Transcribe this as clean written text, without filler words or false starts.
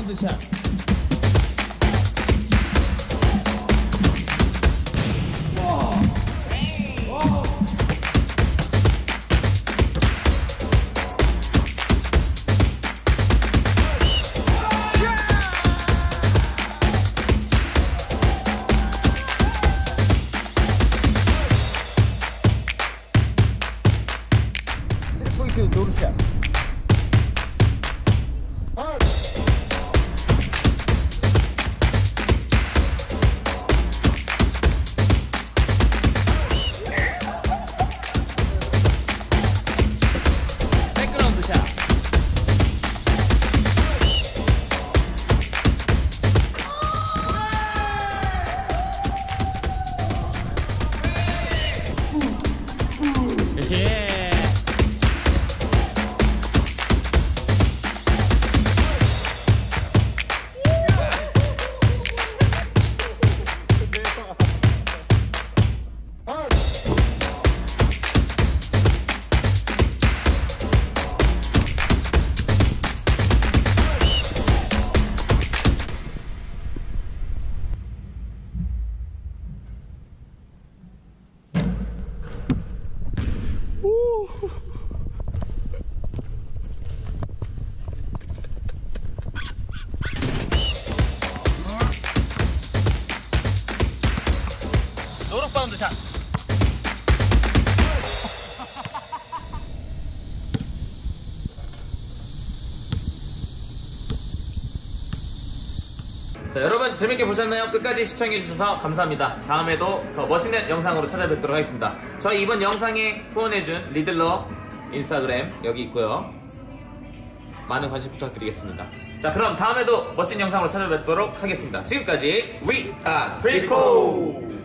세컨드 샷. 노루샷. 백그라운드 샷. 예. 노릇바운드 샷. 자, 여러분 재밌게 보셨나요? 끝까지 시청해주셔서 감사합니다. 다음에도 더 멋있는 영상으로 찾아뵙도록 하겠습니다. 저희 이번 영상에 후원해준 리들러 인스타그램 여기 있고요. 많은 관심 부탁드리겠습니다. 자, 그럼 다음에도 멋진 영상으로 찾아뵙도록 하겠습니다. 지금까지 We Are TRICKOR!